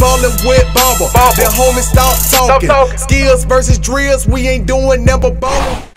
ballin' with Bubba. Then homie, stop talking. Skills versus drills, we ain't doing number ballin'.